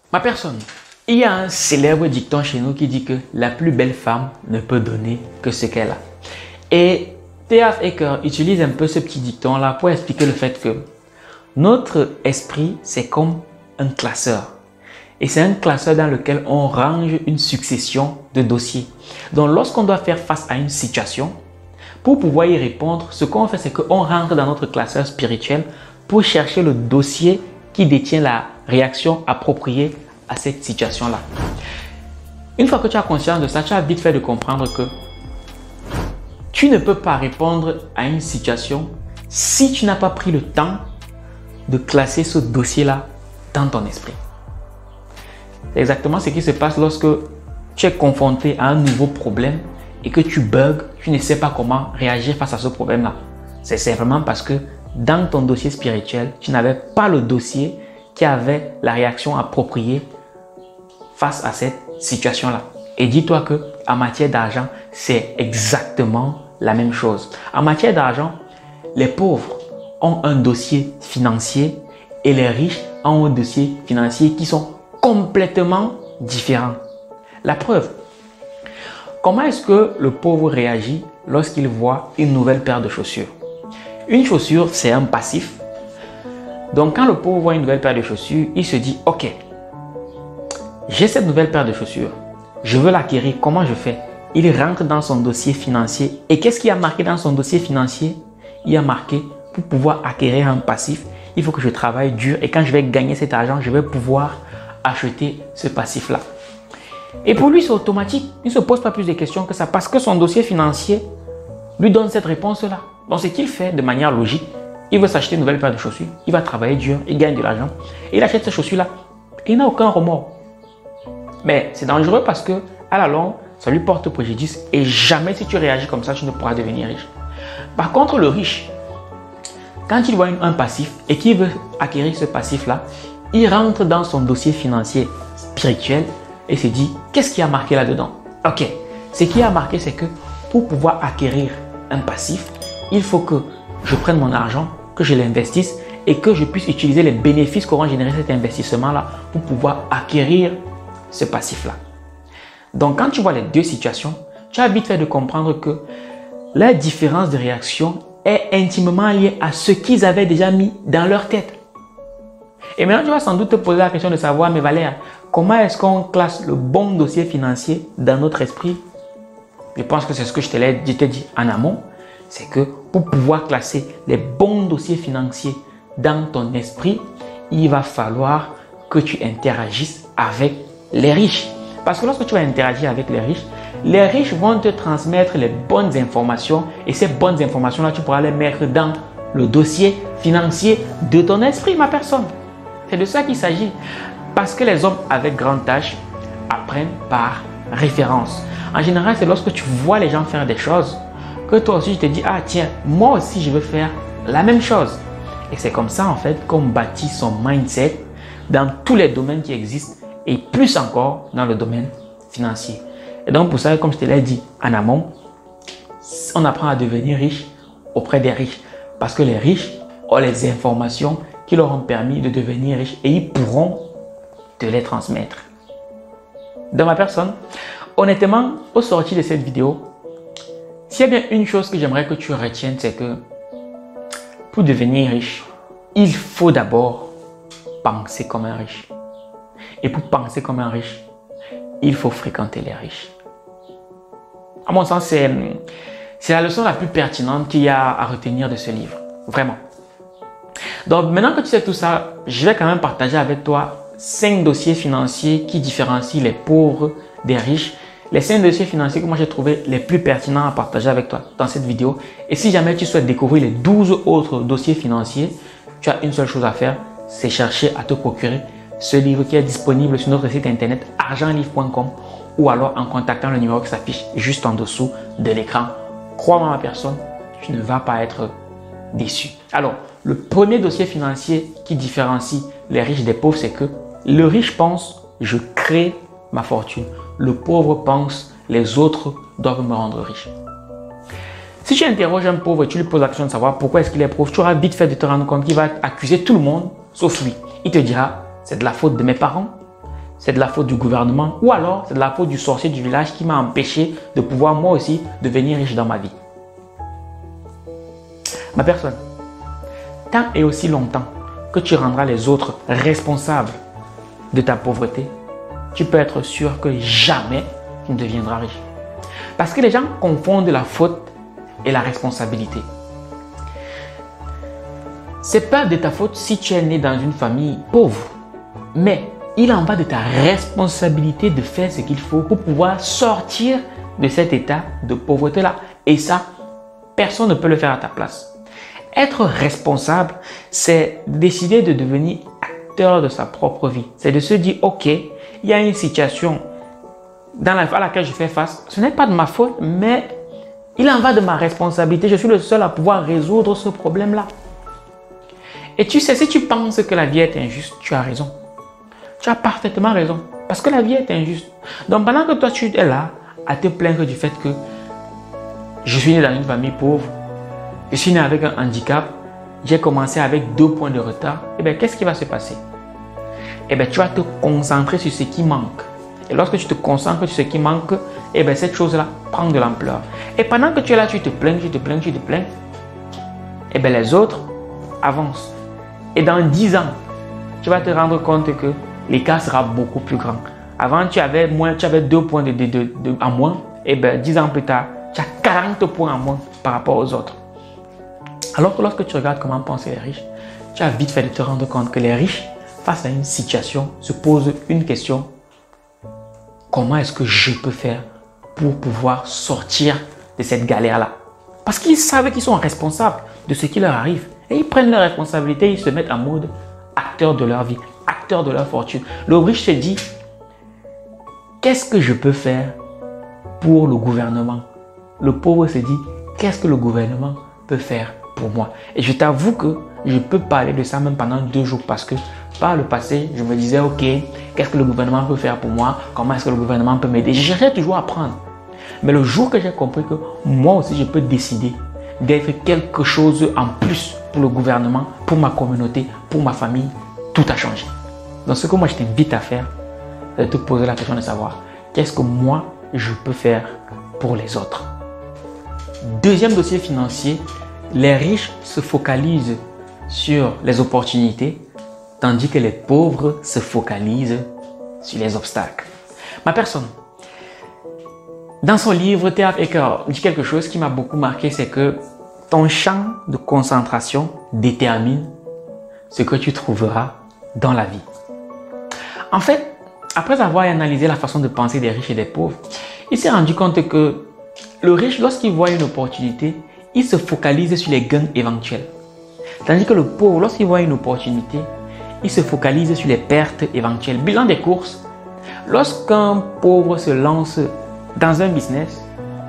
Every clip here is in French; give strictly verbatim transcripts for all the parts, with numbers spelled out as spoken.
Ma personne, il y a un célèbre dicton chez nous qui dit que la plus belle femme ne peut donner que ce qu'elle a. Et T Harv Eker utilise un peu ce petit dicton-là pour expliquer le fait que notre esprit, c'est comme un classeur. Et c'est un classeur dans lequel on range une succession de dossiers. Donc, lorsqu'on doit faire face à une situation, pour pouvoir y répondre, ce qu'on fait, c'est qu'on rentre dans notre classeur spirituel pour chercher le dossier qui détient la réaction appropriée à cette situation-là. Une fois que tu as conscience de ça, tu as vite fait de comprendre que tu ne peux pas répondre à une situation si tu n'as pas pris le temps de classer ce dossier-là dans ton esprit. C'est exactement ce qui se passe lorsque tu es confronté à un nouveau problème et que tu bugs, tu ne sais pas comment réagir face à ce problème-là. C'est simplement parce que dans ton dossier spirituel, tu n'avais pas le dossier qui avait la réaction appropriée face à cette situation-là. Et dis-toi que en matière d'argent, c'est exactement la même chose. En matière d'argent, les pauvres ont un dossier financier et les riches ont un dossier financier qui sont complètement différents. La preuve, comment est-ce que le pauvre réagit lorsqu'il voit une nouvelle paire de chaussures? Une chaussure, c'est un passif. Donc, quand le pauvre voit une nouvelle paire de chaussures, il se dit, ok, j'ai cette nouvelle paire de chaussures, je veux l'acquérir, comment je fais? Il rentre dans son dossier financier. Et qu'est-ce qu'il a marqué dans son dossier financier? Il a marqué, pour pouvoir acquérir un passif, il faut que je travaille dur et quand je vais gagner cet argent, je vais pouvoir acheter ce passif-là. Et pour lui, c'est automatique. Il ne se pose pas plus de questions que ça parce que son dossier financier lui donne cette réponse-là. Donc, ce qu'il fait de manière logique, il veut s'acheter une nouvelle paire de chaussures, il va travailler dur, il gagne de l'argent et il achète ces chaussures-là. Et il n'a aucun remords. Mais c'est dangereux parce que à la longue, ça lui porte préjudice et jamais si tu réagis comme ça, tu ne pourras devenir riche. Par contre, le riche, quand il voit un passif et qu'il veut acquérir ce passif-là, il rentre dans son dossier financier spirituel et se dit, qu'est-ce qui a marqué là-dedans? Ok, ce qui a marqué, c'est que pour pouvoir acquérir un passif, il faut que je prenne mon argent, que je l'investisse et que je puisse utiliser les bénéfices qu'aura généré cet investissement-là pour pouvoir acquérir ce passif-là. Donc, quand tu vois les deux situations, tu as vite fait de comprendre que la différence de réaction est intimement liée à ce qu'ils avaient déjà mis dans leur tête. Et maintenant, tu vas sans doute te poser la question de savoir, mais Valère, comment est-ce qu'on classe le bon dossier financier dans notre esprit? Je pense que c'est ce que je t'ai dit en amont. C'est que pour pouvoir classer les bons dossiers financiers dans ton esprit, il va falloir que tu interagisses avec les riches. Parce que lorsque tu vas interagir avec les riches, les riches vont te transmettre les bonnes informations et ces bonnes informations-là, tu pourras les mettre dans le dossier financier de ton esprit, ma personne. C'est de ça qu'il s'agit. Parce que les hommes avec grande tâche apprennent par référence. En général, c'est lorsque tu vois les gens faire des choses que toi aussi, tu te dis, ah tiens, moi aussi, je veux faire la même chose. Et c'est comme ça, en fait, qu'on bâtit son mindset dans tous les domaines qui existent et plus encore dans le domaine financier. Et donc, pour ça, comme je te l'ai dit en amont, on apprend à devenir riche auprès des riches. Parce que les riches ont les informations qui leur ont permis de devenir riches et ils pourront te les transmettre. Dans ma personne, honnêtement, au sorti de cette vidéo, s'il y a bien une chose que j'aimerais que tu retiennes, c'est que pour devenir riche, il faut d'abord penser comme un riche. Et pour penser comme un riche, il faut fréquenter les riches. À mon sens, c'est la leçon la plus pertinente qu'il y a à retenir de ce livre. Vraiment. Donc, maintenant que tu sais tout ça, je vais quand même partager avec toi cinq dossiers financiers qui différencient les pauvres des riches. Les cinq dossiers financiers que moi j'ai trouvé les plus pertinents à partager avec toi dans cette vidéo. Et si jamais tu souhaites découvrir les douze autres dossiers financiers, tu as une seule chose à faire, c'est chercher à te procurer ce livre qui est disponible sur notre site internet argent livre point com ou alors en contactant le numéro qui s'affiche juste en dessous de l'écran. Crois-moi ma personne, tu ne vas pas être déçu. Alors, le premier dossier financier qui différencie les riches des pauvres, c'est que le riche pense « je crée ma fortune ». Le pauvre pense « les autres doivent me rendre riche ». Si tu interroges un pauvre et tu lui poses la question de savoir pourquoi est-ce qu'il est pauvre, tu auras vite fait de te rendre compte qu'il va accuser tout le monde sauf lui. Il te dira « c'est de la faute de mes parents, c'est de la faute du gouvernement ou alors c'est de la faute du sorcier du village qui m'a empêché de pouvoir moi aussi devenir riche dans ma vie. Ma personne, tant et aussi longtemps que tu rendras les autres responsables de ta pauvreté, tu peux être sûr que jamais tu ne deviendras riche. Parce que les gens confondent la faute et la responsabilité. C'est pas de ta faute si tu es né dans une famille pauvre, mais il en va de ta responsabilité de faire ce qu'il faut pour pouvoir sortir de cet état de pauvreté-là. Et ça, personne ne peut le faire à ta place. Être responsable, c'est décider de devenir acteur de sa propre vie. C'est de se dire, ok, il y a une situation dans la, à laquelle je fais face. Ce n'est pas de ma faute, mais il en va de ma responsabilité. Je suis le seul à pouvoir résoudre ce problème-là. Et tu sais, si tu penses que la vie est injuste, tu as raison. Tu as parfaitement raison. Parce que la vie est injuste. Donc pendant que toi, tu es là à te plaindre du fait que je suis né dans une famille pauvre, je suis né avec un handicap, j'ai commencé avec deux points de retard, et bien qu'est-ce qui va se passer? Et bien tu vas te concentrer sur ce qui manque. Et lorsque tu te concentres sur ce qui manque, et bien cette chose-là prend de l'ampleur. Et pendant que tu es là, tu te plains, tu te plains, tu te plains, et bien les autres avancent. Et dans dix ans, tu vas te rendre compte que l'écart sera beaucoup plus grand. Avant, tu avais, moins, tu avais deux points de, de, de, de, en moins. Et bien, dix ans plus tard, tu as quarante points en moins par rapport aux autres. Alors que lorsque tu regardes comment pensent les riches, tu as vite fait de te rendre compte que les riches, face à une situation, se posent une question. Comment est-ce que je peux faire pour pouvoir sortir de cette galère-là? Parce qu'ils savent qu'ils sont responsables de ce qui leur arrive. Et ils prennent leurs responsabilités, ils se mettent en mode acteur de leur vie, acteur de leur fortune. Le riche se dit, qu'est-ce que je peux faire pour le gouvernement? Le pauvre se dit, qu'est-ce que le gouvernement peut faire pour moi? Et je t'avoue que je peux parler de ça même pendant deux jours parce que par le passé, je me disais, ok, qu'est-ce que le gouvernement peut faire pour moi? Comment est-ce que le gouvernement peut m'aider? Je cherchais toujours à apprendre. Mais le jour que j'ai compris que moi aussi, je peux décider d'être quelque chose en plus pour le gouvernement, pour ma communauté, pour ma famille, tout a changé. Donc ce que moi je t'invite à faire, c'est de te poser la question de savoir qu'est-ce que moi je peux faire pour les autres. Deuxième dossier financier, les riches se focalisent sur les opportunités, tandis que les pauvres se focalisent sur les obstacles. Ma personne, dans son livre Théâtre et cœur, dit quelque chose qui m'a beaucoup marqué, c'est que ton champ de concentration détermine ce que tu trouveras dans la vie. En fait, après avoir analysé la façon de penser des riches et des pauvres, il s'est rendu compte que le riche, lorsqu'il voit une opportunité, il se focalise sur les gains éventuels. Tandis que le pauvre, lorsqu'il voit une opportunité, il se focalise sur les pertes éventuelles. Bilan des courses, lorsqu'un pauvre se lance dans un business,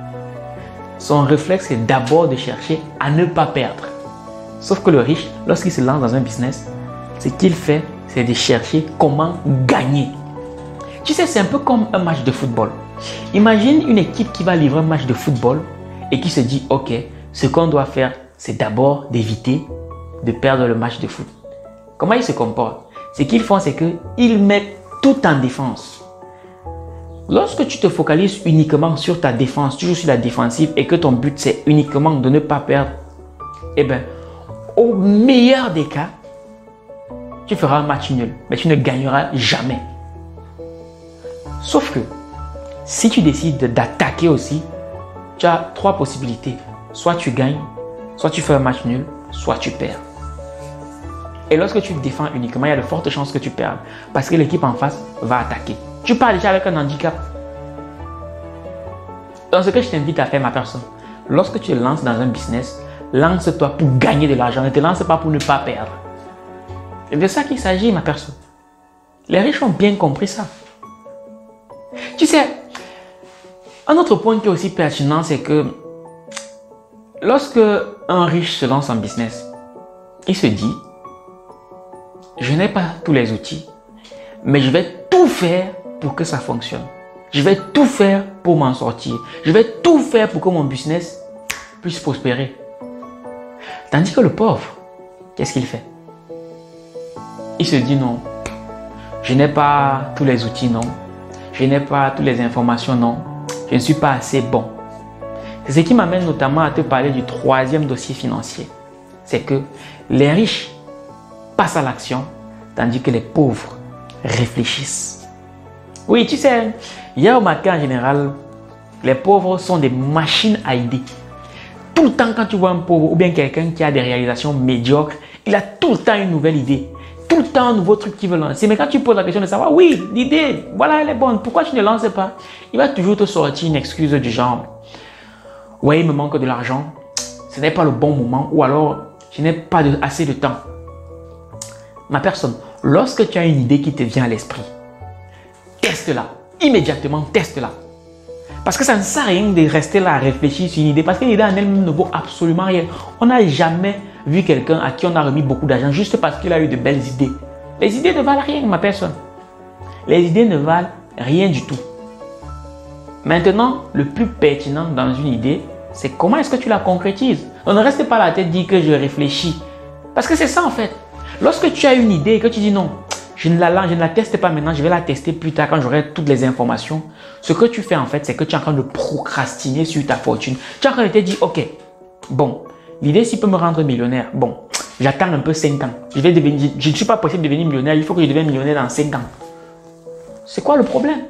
son réflexe est d'abord de chercher à ne pas perdre. Sauf que le riche, lorsqu'il se lance dans un business, ce qu'il fait, c'est de chercher comment gagner. Tu sais, c'est un peu comme un match de football. Imagine une équipe qui va livrer un match de football et qui se dit, ok, ce qu'on doit faire, c'est d'abord d'éviter de perdre le match de foot. Comment ils se comportent? Ce qu'ils font, c'est qu'ils mettent tout en défense. Lorsque tu te focalises uniquement sur ta défense, toujours sur la défensive et que ton but c'est uniquement de ne pas perdre, eh bien, au meilleur des cas, tu feras un match nul, mais tu ne gagneras jamais. Sauf que, si tu décides d'attaquer aussi, tu as trois possibilités. Soit tu gagnes, soit tu fais un match nul, soit tu perds. Et lorsque tu défends uniquement, il y a de fortes chances que tu perdes parce que l'équipe en face va attaquer. Tu pars déjà avec un handicap. Donc ce que je t'invite à faire, ma personne, lorsque tu te lances dans un business, lance-toi pour gagner de l'argent. Ne te lance pas pour ne pas perdre. C'est de ça qu'il s'agit, ma personne. Les riches ont bien compris ça. Tu sais, un autre point qui est aussi pertinent, c'est que lorsque un riche se lance en business, il se dit, je n'ai pas tous les outils, mais je vais tout faire pour que ça fonctionne. Je vais tout faire pour m'en sortir. Je vais tout faire pour que mon business puisse prospérer. Tandis que le pauvre, qu'est-ce qu'il fait? Il se dit non, Je n'ai pas tous les outils, non. Je n'ai pas toutes les informations, non. Je ne suis pas assez bon. C'est ce qui m'amène notamment à te parler du troisième dossier financier. C'est que les riches passent à l'action, tandis que les pauvres réfléchissent. Oui, tu sais, hier au matin en général, les pauvres sont des machines à idées. Tout le temps quand tu vois un pauvre ou bien quelqu'un qui a des réalisations médiocres, il a tout le temps une nouvelle idée. Tout le temps un nouveau truc qu'il veut lancer. Mais quand tu poses la question de savoir, oui, l'idée, voilà, elle est bonne. Pourquoi tu ne lances pas? Il va toujours te sortir une excuse du genre, ouais, il me manque de l'argent. Ce n'est pas le bon moment. Ou alors, je n'ai pas de, assez de temps. Ma personne, lorsque tu as une idée qui te vient à l'esprit, teste-la. Immédiatement, teste-la. Parce que ça ne sert à rien de rester là à réfléchir sur une idée. Parce qu'une idée en elle-même ne vaut absolument rien. On n'a jamais vu quelqu'un à qui on a remis beaucoup d'argent juste parce qu'il a eu de belles idées. Les idées ne valent rien, ma personne. Les idées ne valent rien du tout. Maintenant, le plus pertinent dans une idée, c'est comment est-ce que tu la concrétises. On ne reste pas à la tête dire que je réfléchis. Parce que c'est ça en fait. Lorsque tu as une idée et que tu dis non, je ne la lance, je ne la teste pas maintenant, je vais la tester plus tard quand j'aurai toutes les informations. Ce que tu fais en fait, c'est que tu es en train de procrastiner sur ta fortune. Tu es en train de te dire, ok, bon, l'idée s'il peut me rendre millionnaire, bon, j'attends un peu cinq ans. Je, vais devenir, je ne suis pas possible de devenir millionnaire, il faut que je devienne millionnaire dans cinq ans. C'est quoi le problème?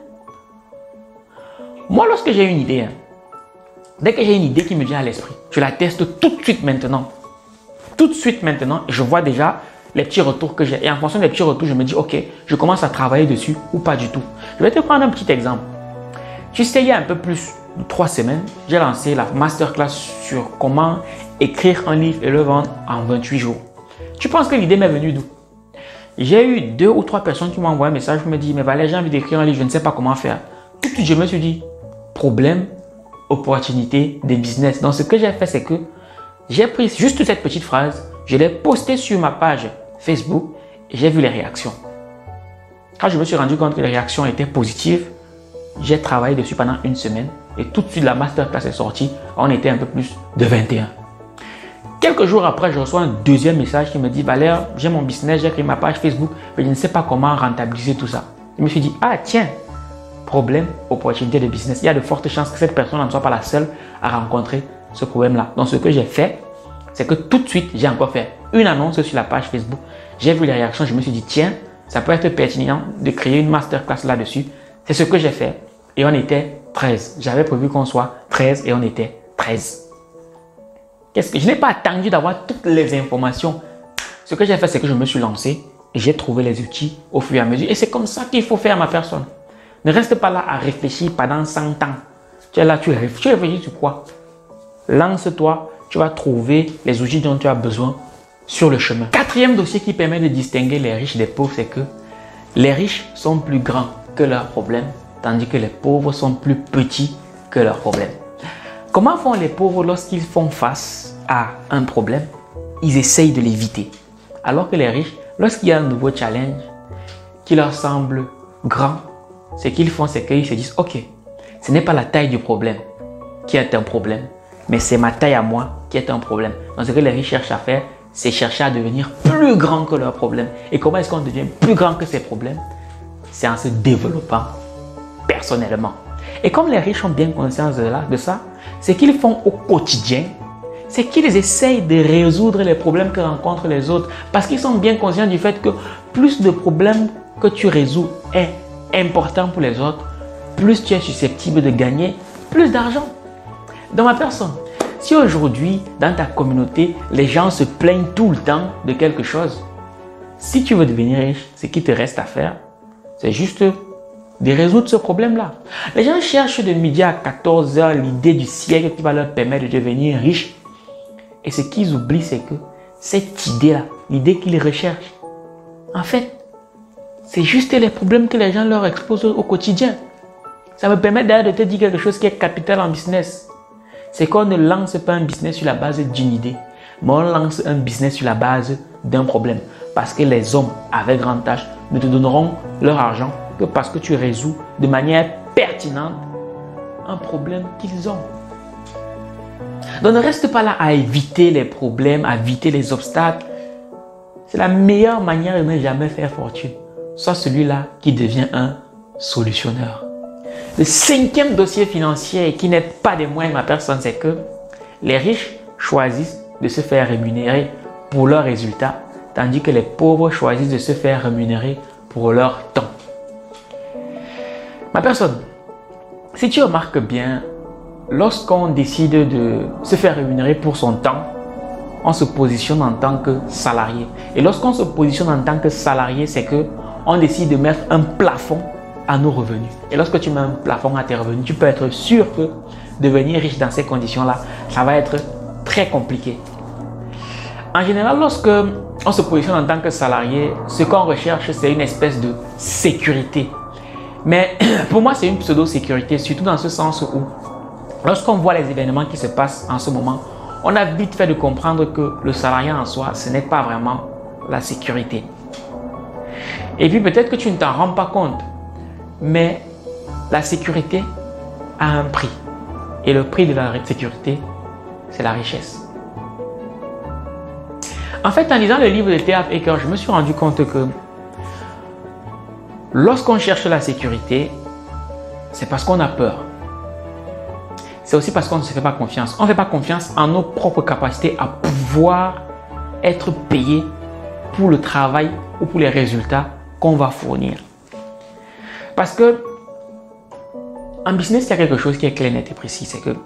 Moi, lorsque j'ai une idée, hein, dès que j'ai une idée qui me vient à l'esprit, je la teste tout de suite maintenant. Tout de suite maintenant, je vois déjà les petits retours que j'ai. Et en fonction des petits retours, je me dis, ok, je commence à travailler dessus ou pas du tout. Je vais te prendre un petit exemple. Tu sais, il y a un peu plus de trois semaines, j'ai lancé la masterclass sur comment écrire un livre et le vendre en vingt-huit jours. Tu penses que l'idée m'est venue d'où? J'ai eu deux ou trois personnes qui m'ont envoyé un message, qui me disent, mais Valère, j'ai envie d'écrire un livre, je ne sais pas comment faire. Tout de suite, je me suis dit, problème, opportunité, des business. Donc, ce que j'ai fait, c'est que j'ai pris juste cette petite phrase, je l'ai postée sur ma page Facebook et j'ai vu les réactions. Quand je me suis rendu compte que les réactions étaient positives, j'ai travaillé dessus pendant une semaine et tout de suite la masterclass est sortie. On était un peu plus de vingt et un. Quelques jours après, je reçois un deuxième message qui me dit, Valère, j'ai mon business, j'ai créé ma page Facebook, mais je ne sais pas comment rentabiliser tout ça. Je me suis dit, ah tiens, problème, opportunité de business. Il y a de fortes chances que cette personne ne soit pas la seule à rencontrer ce problème-là. Donc, ce que j'ai fait, c'est que tout de suite, j'ai encore fait une annonce sur la page Facebook. J'ai vu les réactions, je me suis dit, tiens, ça peut être pertinent de créer une masterclass là-dessus. C'est ce que j'ai fait. Et on était treize. J'avais prévu qu'on soit treize et on était treize. Qu'est-ce que je n'ai pas attendu d'avoir toutes les informations. Ce que j'ai fait, c'est que je me suis lancé et j'ai trouvé les outils au fur et à mesure. Et c'est comme ça qu'il faut faire, ma personne. Ne reste pas là à réfléchir pendant cent ans. Tu es là, tu réfléchis, tu réfléchis sur quoi? Lance-toi, tu vas trouver les outils dont tu as besoin sur le chemin. Quatrième dossier qui permet de distinguer les riches des pauvres, c'est que les riches sont plus grands que leurs problèmes, tandis que les pauvres sont plus petits que leurs problèmes. Comment font les pauvres lorsqu'ils font face à un problème? Ils essayent de l'éviter. Alors que les riches, lorsqu'il y a un nouveau challenge qui leur semble grand, ce qu'ils font, c'est qu'ils se disent, ok, ce n'est pas la taille du problème qui est un problème, mais c'est ma taille à moi qui est un problème. Donc ce que les riches cherchent à faire, c'est chercher à devenir plus grand que leurs problèmes. Et comment est-ce qu'on devient plus grand que ces problèmes? C'est en se développant personnellement. Et comme les riches ont bien conscience de, là, de ça, ce qu'ils font au quotidien, c'est qu'ils essayent de résoudre les problèmes que rencontrent les autres. Parce qu'ils sont bien conscients du fait que plus de problèmes que tu résous est important pour les autres, plus tu es susceptible de gagner plus d'argent. Dans ma personne, si aujourd'hui, dans ta communauté, les gens se plaignent tout le temps de quelque chose, si tu veux devenir riche, ce qui te reste à faire, c'est juste de résoudre ce problème-là. Les gens cherchent de midi à quatorze heures l'idée du siècle qui va leur permettre de devenir riche. Et ce qu'ils oublient, c'est que cette idée-là, l'idée qu'ils recherchent, en fait, c'est juste les problèmes que les gens leur exposent au quotidien. Ça me permet d'ailleurs de te dire quelque chose qui est capital en business. C'est qu'on ne lance pas un business sur la base d'une idée, mais on lance un business sur la base d'un problème. Parce que les hommes avec grand H ne te donneront leur argent que parce que tu résous de manière pertinente un problème qu'ils ont. Donc ne reste pas là à éviter les problèmes, à éviter les obstacles. C'est la meilleure manière de ne jamais faire fortune. sois celui-là qui devient un solutionneur. Le cinquième dossier financier qui n'est pas des moindres, ma personne, c'est que les riches choisissent de se faire rémunérer pour leurs résultats, tandis que les pauvres choisissent de se faire rémunérer pour leur temps. Ma personne, si tu remarques bien, lorsqu'on décide de se faire rémunérer pour son temps, on se positionne en tant que salarié. Et lorsqu'on se positionne en tant que salarié, c'est que on décide de mettre un plafond à nos revenus. Et lorsque tu mets un plafond à tes revenus, tu peux être sûr que devenir riche dans ces conditions-là, ça va être très compliqué. En général, lorsque on se positionne en tant que salarié, ce qu'on recherche, c'est une espèce de sécurité. Mais pour moi, c'est une pseudo-sécurité, surtout dans ce sens où, lorsqu'on voit les événements qui se passent en ce moment, on a vite fait de comprendre que le salariat en soi, ce n'est pas vraiment la sécurité. Et puis peut-être que tu ne t'en rends pas compte, mais la sécurité a un prix. Et le prix de la sécurité, c'est la richesse. En fait, en lisant le livre de T Harv Eker, je me suis rendu compte que lorsqu'on cherche la sécurité, c'est parce qu'on a peur. C'est aussi parce qu'on ne se fait pas confiance. On ne fait pas confiance en nos propres capacités à pouvoir être payé pour le travail ou pour les résultats qu'on va fournir. Parce que en business, il y a quelque chose qui est clair, net et précis. C'est que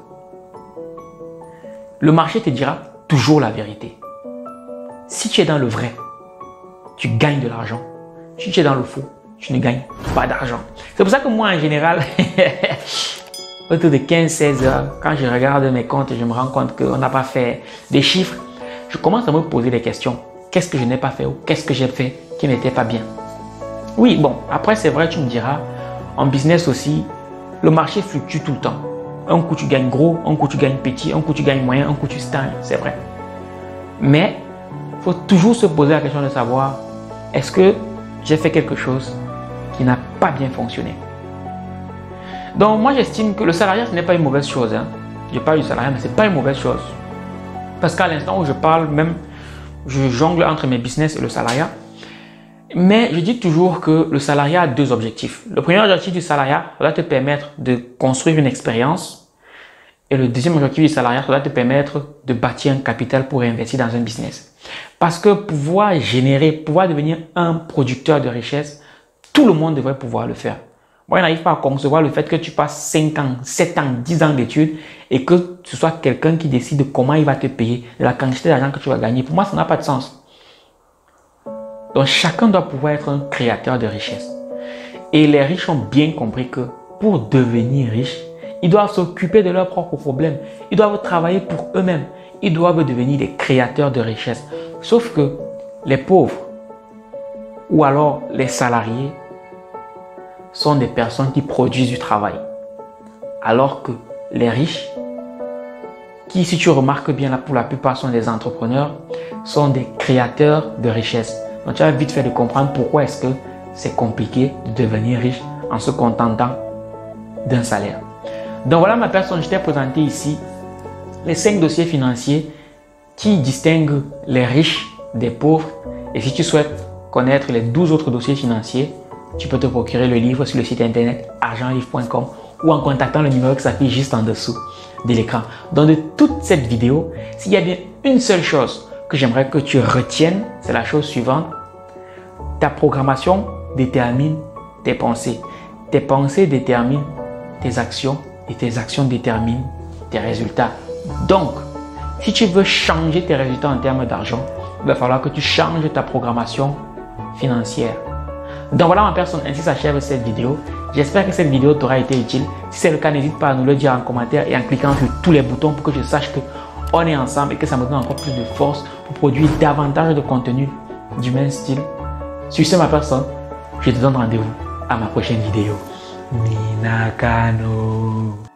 le marché te dira toujours la vérité. Si tu es dans le vrai, tu gagnes de l'argent. Si tu es dans le faux, tu ne gagnes pas d'argent. C'est pour ça que moi, en général, autour de quinze à seize heures, quand je regarde mes comptes et je me rends compte qu'on n'a pas fait des chiffres, je commence à me poser des questions. Qu'est-ce que je n'ai pas fait ou qu'est-ce que j'ai fait qui n'était pas bien? Oui, bon, après c'est vrai, tu me diras, en business aussi, le marché fluctue tout le temps. Un coup tu gagnes gros, un coup tu gagnes petit, un coup tu gagnes moyen, un coup tu stagnes, c'est vrai. Mais il faut toujours se poser la question de savoir, est-ce que j'ai fait quelque chose qui n'a pas bien fonctionné? Donc moi j'estime que le salariat, ce n'est pas une mauvaise chose. Hein. Je parle du salariat, mais ce n'est pas une mauvaise chose. Parce qu'à l'instant où je parle, même je jongle entre mes business et le salariat. Mais je dis toujours que le salariat a deux objectifs. Le premier objectif du salariat, ça doit te permettre de construire une expérience. Et le deuxième objectif du salariat, ça doit te permettre de bâtir un capital pour investir dans un business. Parce que pouvoir générer, pouvoir devenir un producteur de richesse, tout le monde devrait pouvoir le faire. Moi, je n'arrive pas à concevoir le fait que tu passes cinq ans, sept ans, dix ans d'études et que ce soit quelqu'un qui décide comment il va te payer, de la quantité d'argent que tu vas gagner. Pour moi, ça n'a pas de sens. Donc, chacun doit pouvoir être un créateur de richesse. Et les riches ont bien compris que pour devenir riches, ils doivent s'occuper de leurs propres problèmes. Ils doivent travailler pour eux-mêmes. Ils doivent devenir des créateurs de richesse. Sauf que les pauvres ou alors les salariés sont des personnes qui produisent du travail. Alors que les riches, qui, si tu remarques bien là, pour la plupart sont des entrepreneurs, sont des créateurs de richesse. Donc tu as vite fait de comprendre pourquoi est-ce que c'est compliqué de devenir riche en se contentant d'un salaire. Donc voilà ma personne, je t'ai présenté ici les cinq dossiers financiers qui distinguent les riches des pauvres. Et si tu souhaites connaître les douze autres dossiers financiers, tu peux te procurer le livre sur le site internet argent livre point com ou en contactant le numéro qui s'affiche juste en dessous de l'écran. Dans de toute cette vidéo, s'il y a bien une seule chose que j'aimerais que tu retiennes, c'est la chose suivante. Ta programmation détermine tes pensées. Tes pensées déterminent tes actions et tes actions déterminent tes résultats. Donc, si tu veux changer tes résultats en termes d'argent, il va falloir que tu changes ta programmation financière. Donc voilà ma personne, ainsi s'achève cette vidéo. J'espère que cette vidéo t'aura été utile. Si c'est le cas, n'hésite pas à nous le dire en commentaire et en cliquant sur tous les boutons pour que je sache qu'on est ensemble et que ça me donne encore plus de force pour produire davantage de contenu du même style. Sur ce ma personne, je te donne rendez-vous à ma prochaine vidéo. Minakano.